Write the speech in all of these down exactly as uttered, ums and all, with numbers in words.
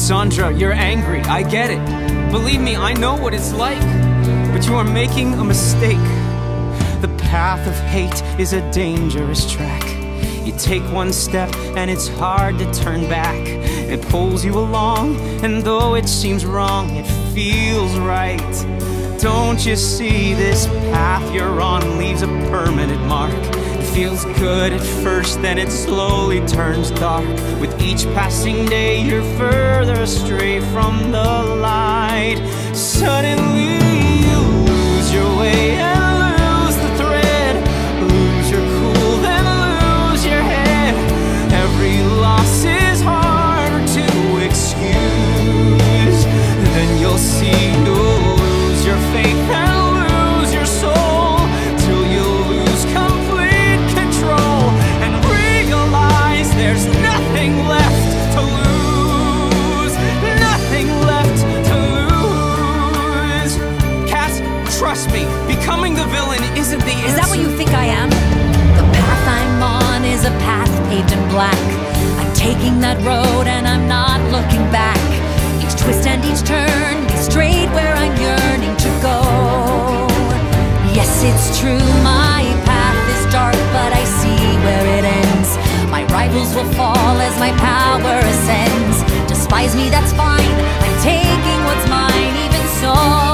Sandra, you're angry, I get it. Believe me, I know what it's like. But you are making a mistake. The path of hate is a dangerous track. You take one step and it's hard to turn back. It pulls you along, and though it seems wrong, it feels right. Don't you see, this path you're on leaves a permanent mark. It feels good at first, then it slowly turns dark. With each passing day you're further astray from the light. Suddenly you lose your way and lose the thread. Lose your cool, then lose your head. Every loss is harder to excuse. Then you'll see you'll lose your faith and lose your soul, till you lose complete control and realize there's nothing left to lose. Nothing left to lose. Cass, trust me, becoming the villain isn't the answer. Is that what you think I am? The path I'm on is a path paved in black. I'm taking that road and I'm not looking back. Each twist and each turn leads straight where I'm yearning to go. Yes, it's true, my path is dark, but I see where it ends. My rivals will fall as my power ascends. Despise me, that's fine, I'm taking what's mine, even so.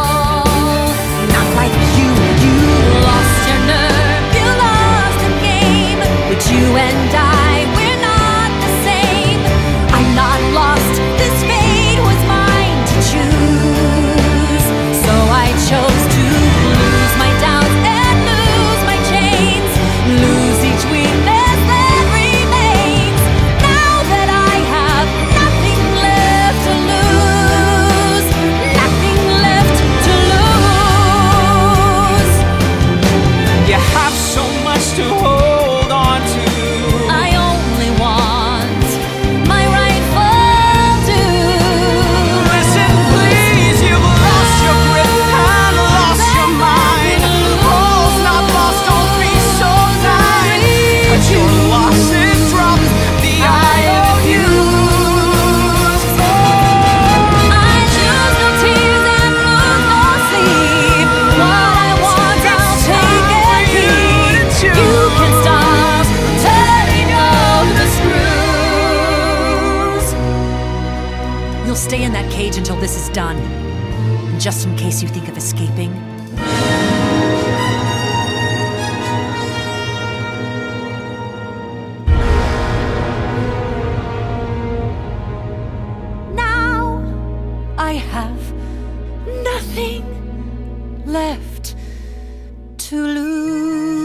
Not like you, you lost your nerve, you lost the game. But you and I, we're not the same. I'm not lost, this fate was mine to choose. So I chose to lose my doubts and lose my chains, lose each weakness that remains. Now that I have nothing left to lose, nothing left to lose. You have so much to hold on to. I only want my rightful due. Listen, please, you've lost your grip and lost your mind. All's not lost, don't be so blind. But your losses dropped the I O Us. I choose no tears and lose no sleep. What I want, I'll take and keep. You can stop turning up the screws. You'll stay in that cage until this is done. And just in case you think of escaping, now I have nothing left to lose.